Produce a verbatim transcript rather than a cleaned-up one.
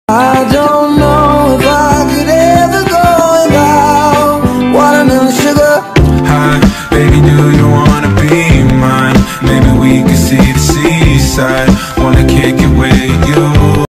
I don't know if I could ever go without watermelon sugar. Hi, baby, do you wanna be mine? Maybe we could see the seaside. Wanna kick it with you.